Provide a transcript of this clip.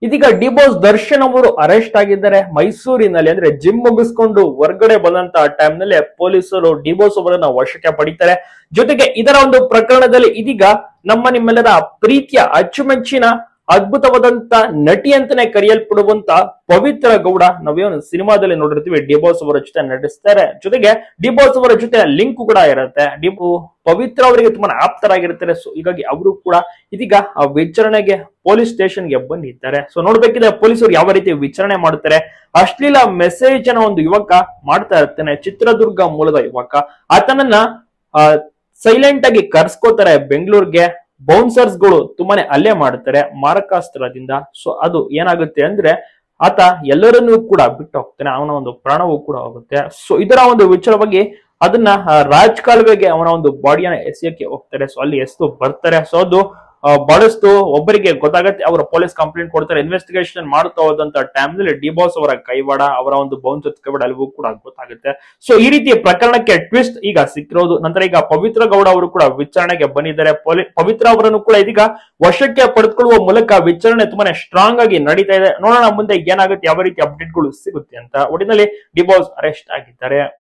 ಇದೀಗ D boss Darshan ಅವರು arrest ಆಗಿದ್ದಾರೆ ಮೈಸೂರಿನಲ್ಲಿ. ಅಂದ್ರೆ ಜಿಮ್ ಮುಗಿಸ್ಕೊಂಡು ಹೊರಗಡೆ ಬಂದಂತ ಟೈಮ್ ನಲ್ಲಿ ಪೊಲೀಸರು ಡಿ ಬಾಸ್ ಅವರನ್ನ ವಶಕ್ಕೆ ಪಡಿತಾರೆ. ಜೊತೆಗೆ ಇದರ ಒಂದು ಪ್ರಕರಣದಲ್ಲಿ ಇದೀಗ ನಿಮ್ಮೆಲ್ಲರ ಪ್ರೀತಿಯ ಅಚ್ಚುಮೆಚ್ಚಿನ ಅದ್ಭುತವಾದಂತ ನಟಿ ಅಂತಾನೆ ಕರೆಯಲ್ಪಡುವಂತ ಪವಿತ್ರ ಗೌಡ ನಾವೇನು ಸಿನಿಮಾದಲ್ಲಿ ನೋಡಿರ್ತೀವಿ ಡಿ ಬಾಸ್ ಅವರ ಜೊತೆ ನಟಿಸ್ತಾರೆ. ಜೊತೆಗೆ ಡಿ ಬಾಸ್ ಅವರ ಜೊತೆ ಲಿಂಕ್ ಕೂಡ ಇರುತ್ತೆ. ಪವಿತ್ರ ಅವರಿಗೆ ತುಂಬಾ ಆಪ್ತರಾಗಿರ್ತಾರೆ. ಸೊ ಹೀಗಾಗಿ ಅವರು ಕೂಡ ಇದೀಗ ಆ ವಿಚಾರಣೆಗೆ ಪೊಲೀಸ್ ಸ್ಟೇಷನ್ಗೆ ಬಂದಿದ್ದಾರೆ. ಸೊ ನೋಡ್ಬೇಕಿದ್ರೆ ಪೊಲೀಸರು ಯಾವ ರೀತಿ ವಿಚಾರಣೆ ಮಾಡುತ್ತಾರೆ. ಅಶ್ಲೀಲ ಮೆಸೇಜ್ ಅನ್ನ ಒಂದು ಯುವಕ ಮಾಡ್ತಾ ಇರ್ತಾನೆ, ಚಿತ್ರದುರ್ಗ ಮೂಲದ ಯುವಕ. ಆತನನ್ನ ಸೈಲೆಂಟ್ ಆಗಿ ಕರ್ಸ್ಕೋತಾರೆ ಬೆಂಗಳೂರಿಗೆ. ಬೌನ್ಸರ್ಸ್ ಗಳು ತುಂಬಾನೇ ಹಲ್ಲೆ ಮಾಡ್ತಾರೆ ಮಾರಕಾಸ್ತ್ರದಿಂದ. ಸೊ ಅದು ಏನಾಗುತ್ತೆ ಅಂದ್ರೆ ಆತ ಎಲ್ಲರನ್ನೂ ಕೂಡ ಬಿಟ್ಟು ಹೋಗ್ತಾನೆ, ಅವನ ಒಂದು ಪ್ರಾಣವೂ ಕೂಡ ಹೋಗುತ್ತೆ. ಸೊ ಇದರ ಒಂದು ವಿಚಾರವಾಗಿ ಅದನ್ನ ರಾಜ್ ಕಾಲುವೆಗೆ ಅವನ ಒಂದು ಬಾಡಿಯನ್ನ ಎಸೆಯಕ್ಕೆ ಹೋಗ್ತಾರೆ. ಸೊ ಅಲ್ಲಿ ಎಸ್ತು ಬರ್ತಾರೆ. ಸೊ ಅದು ಬಹಳಷ್ಟು ಒಬ್ಬರಿಗೆ ಗೊತ್ತಾಗತ್ತೆ, ಅವರ ಪೊಲೀಸ್ ಕಂಪ್ಲೇಂಟ್ ಕೊಡ್ತಾರೆ. ಇನ್ವೆಸ್ಟಿಗೇಷನ್ ಮಾಡ್ತಾ ಹೋದಂತ ಟೈಮ್ ನಲ್ಲಿ ಡಿ ಬಾಸ್ ಅವರ ಕೈವಾಡ, ಅವರ ಒಂದು ಬೌನ್ಸರ್ಸ್ ಕೈವಾಡ ಅಲ್ಲಿಗೂ ಕೂಡ ಗೊತ್ತಾಗುತ್ತೆ. ಸೊ ಈ ರೀತಿಯ ಪ್ರಕರಣಕ್ಕೆ ಟ್ವಿಸ್ಟ್ ಈಗ ಸಿಕ್ಕಿರೋದು. ನಂತರ ಈಗ ಪವಿತ್ರ ಗೌಡ ಅವರು ಕೂಡ ವಿಚಾರಣೆಗೆ ಬಂದಿದ್ದಾರೆ. ಪವಿತ್ರ ಅವರನ್ನು ಕೂಡ ಇದೀಗ ವಶಕ್ಕೆ ಪಡೆದುಕೊಳ್ಳುವ ಮೂಲಕ ವಿಚಾರಣೆ ತುಂಬಾನೇ ಸ್ಟ್ರಾಂಗ್ ಆಗಿ ನಡೀತಾ ಇದೆ. ನೋಡೋಣ ಮುಂದೆ ಏನಾಗುತ್ತೆ, ಯಾವ ರೀತಿ ಅಪ್ಡೇಟ್ಗಳು ಸಿಗುತ್ತೆ ಅಂತ. ಒಟ್ಟಿನಲ್ಲಿ ಡಿ ಬಾಸ್ ಅರೆಸ್ಟ್ ಆಗಿದ್ದಾರೆ.